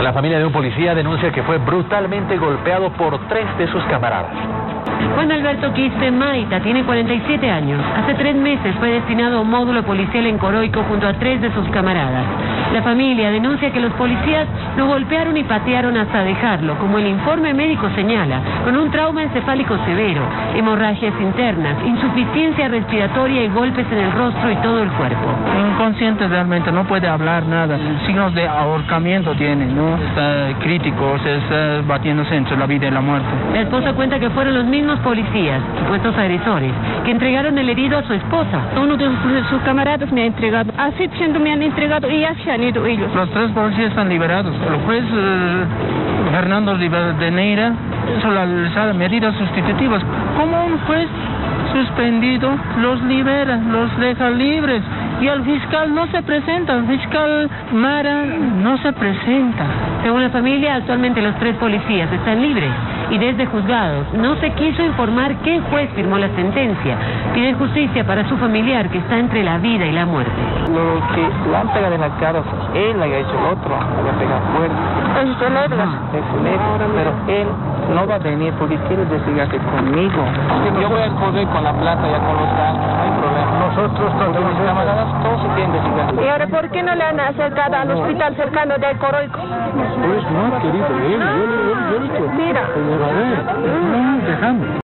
La familia de un policía denuncia que fue brutalmente golpeado por 3 de sus camaradas. Juan Alberto Quispe Maita tiene 47 años. Hace 3 meses fue destinado a un módulo policial en Coroico junto a 3 de sus camaradas. La familia denuncia que los policías lo golpearon y patearon hasta dejarlo, como el informe médico señala, con un trauma encefálico severo, hemorragias internas, insuficiencia respiratoria y golpes en el rostro y todo el cuerpo. Inconsciente realmente, no puede hablar nada. Signos de ahorcamiento tiene, ¿no? Está crítico, se está batiéndose entre la vida y la muerte. La esposa cuenta que fueron los mismos policías, supuestos agresores, que entregaron el herido a su esposa. Uno de sus camaradas me ha entregado, así siendo me han entregado y ya se han ido ellos. Los 3 policías están liberados. El juez Fernando de Neira hizo las medidas sustitutivas. ¿Cómo un juez suspendido los libera, los deja libres? Y el fiscal no se presenta, el fiscal Mara no se presenta. Según la familia, actualmente los 3 policías están libres y desde juzgados no se quiso informar qué juez firmó la sentencia. Pide justicia para su familiar que está entre la vida y la muerte. Lo que le han pegado en la cara, él le ha hecho el otro, le ha pegado fuerte. Es celebra. Pero él no va a venir porque quiere desligarse conmigo. Yo voy a poder con la plata ya con los daños, no hay problema. Nosotros porque mis camaradas todos se quieren desligar. ¿Y ahora por qué no le han acercado al hospital cercano de Coroico? Pues no ha querido él, yo le he dicho. Mira. Pero a ver, no nos dejamos.